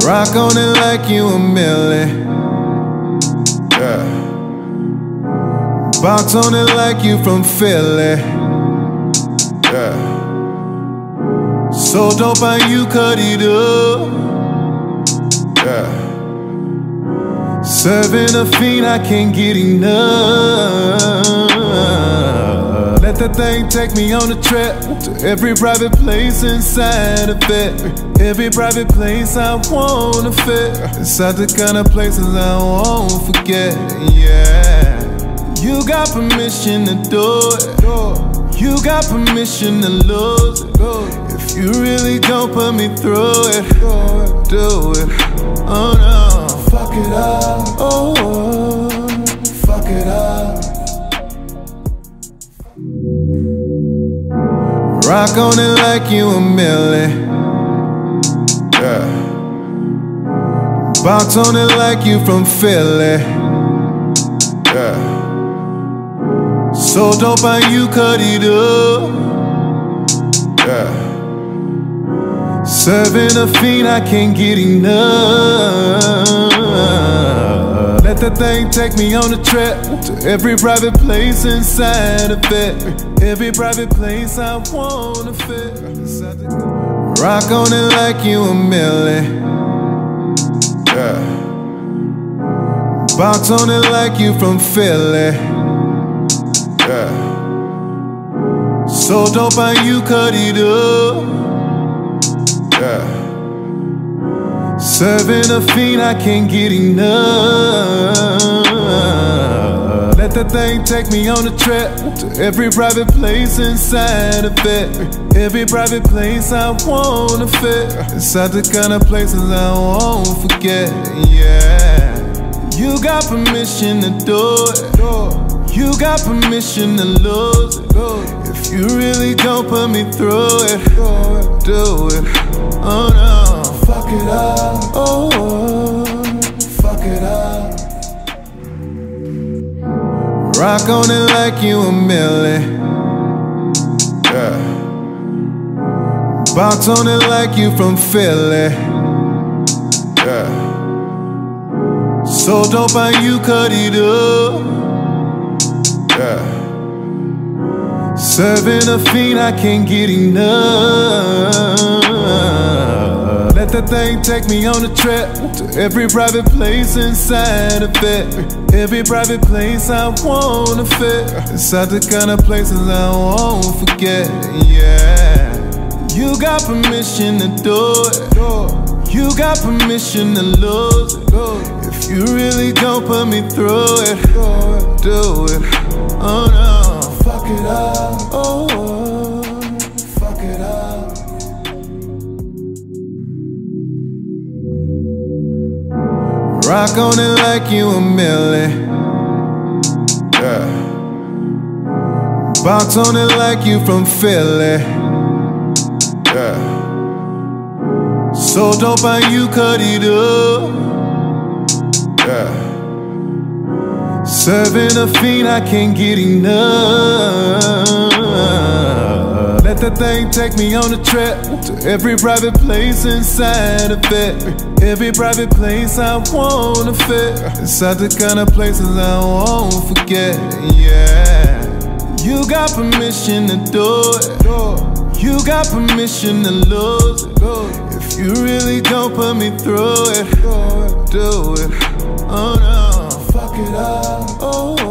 Rock on it like you a millie. Yeah. Box on it like you from Philly. Yeah. So dope how you cut it up. Yeah. Serving a fiend, I can't get enough. Let that thing take me on a trip to every private place inside of it. Every private place I wanna fit. Inside the kind of places I won't forget. Yeah. You got permission to do it. You got permission to lose it. If you really gon' put me through it, do it. Oh no. Fuck it up. Oh, fuck it up. Rock on it like you a millie. Yeah. Box on it like you from Philly. Yeah. So dope how you cut it up. Yeah. Serving a fiend, I can't get enough. Let that thing take me on a trip to every private place inside of it. Every private place I wanna fit. Rock on it like you a millie. Yeah. Box on it like you from Philly. Yeah. So dope how you cut it up. Yeah. Serving a fiend, I can't get enough. Let that thing take me on a trip to every private place inside of it. Every private place I wanna fit. Inside the kind of places I won't forget. Yeah. You got permission to do it. You got permission to lose it. If you really gon' put me through it, do it. Oh no. Fuck it up. Oh, fuck it up. Rock on it like you a millie. Yeah. Box on it like you from Philly. Yeah. So dope how you cut it up. Yeah. Serving a fiend, I can't get enough. Let that thing take me on a trip to every private place inside of it. Every private place I wanna fit. Inside the kind of places I won't forget. Yeah. You got permission to do it. You got permission to lose it. If you really gon' put me through it, do it. Oh no. Fuck it up. Oh, fuck it up. Rock on it like you a millie. Yeah. Box on it like you from Philly. Yeah. So dope how you cut it up. Yeah. Serving a fiend, I can't get enough. Let that thing take me on a trip to every private place inside of it. Every private place I wanna fit. Inside the kind of places I won't forget. Yeah. You got permission to do it. You got permission to lose it. If you really gon' put me through it, do it. Oh no. Fuck it up. Oh.